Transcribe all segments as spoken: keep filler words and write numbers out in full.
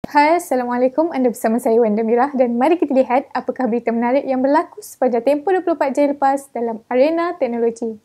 Hai, Assalamualaikum. Anda bersama saya Wanda Mirah dan mari kita lihat apakah berita menarik yang berlaku sepanjang tempoh dua puluh empat jam lepas dalam arena teknologi.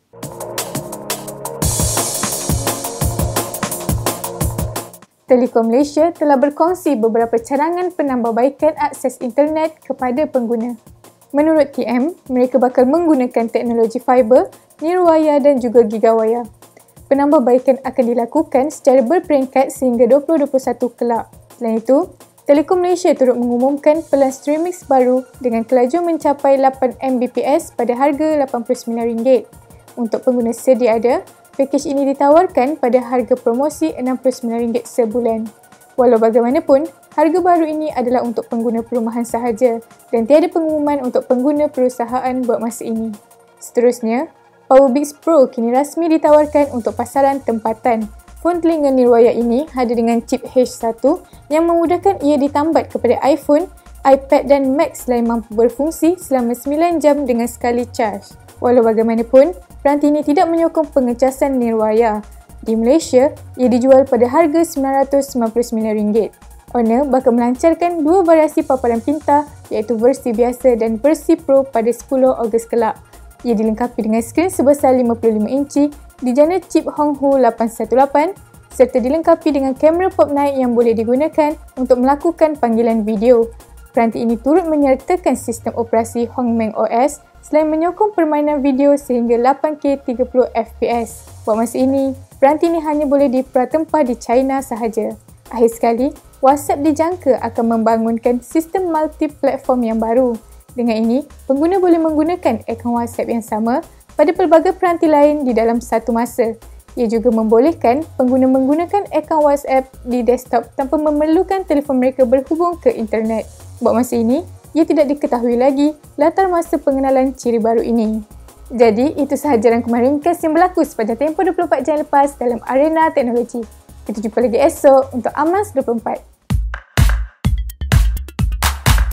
Telekom Malaysia telah berkongsi beberapa cadangan penambahbaikan akses internet kepada pengguna. Menurut T M, mereka bakal menggunakan teknologi fiber, nirwaya dan juga gigawaya. Penambahbaikan akan dilakukan secara berperingkat sehingga dua ribu dua puluh satu kelak. Selain itu, Telekom Malaysia turut mengumumkan pelan Streamix baru dengan kelajuan mencapai lapan megabit per second pada harga lapan puluh sembilan ringgit. Untuk pengguna sedia ada, pakej ini ditawarkan pada harga promosi enam puluh sembilan ringgit sebulan. Walau bagaimanapun, harga baru ini adalah untuk pengguna perumahan sahaja dan tiada pengumuman untuk pengguna perusahaan buat masa ini. Seterusnya, PowerBix Pro kini rasmi ditawarkan untuk pasaran tempatan. Fon telinga nirwaya ini hadir dengan chip H one yang memudahkan ia ditambat kepada iPhone, iPad dan Mac selain mampu berfungsi selama sembilan jam dengan sekali charge. Walau bagaimanapun, peranti ini tidak menyokong pengecasan nirwaya. Di Malaysia, ia dijual pada harga sembilan ratus sembilan puluh sembilan ringgit. Honor bakal melancarkan dua variasi paparan pintar iaitu versi biasa dan versi Pro pada sepuluh Ogos kelak. Ia dilengkapi dengan skrin sebesar lima puluh lima inci, dijana chip Honghu lapan satu lapan serta dilengkapi dengan kamera pop naik yang boleh digunakan untuk melakukan panggilan video. Peranti ini turut menyertakan sistem operasi Hongmeng O S selain menyokong permainan video sehingga lapan K tiga puluh F P S. Buat masa ini, peranti ini hanya boleh diperatempah di China sahaja. Akhir sekali, WhatsApp dijangka akan membangunkan sistem multi-platform yang baru. Dengan ini, pengguna boleh menggunakan akaun WhatsApp yang sama pada pelbagai peranti lain di dalam satu masa. Ia juga membolehkan pengguna menggunakan akaun WhatsApp di desktop tanpa memerlukan telefon mereka berhubung ke internet. Buat masa ini, ia tidak diketahui lagi latar masa pengenalan ciri baru ini. Jadi, itu sahaja rangkuman ringkas yang berlaku sepanjang tempoh dua puluh empat jam lepas dalam arena teknologi. Kita jumpa lagi esok untuk Amas dua puluh empat.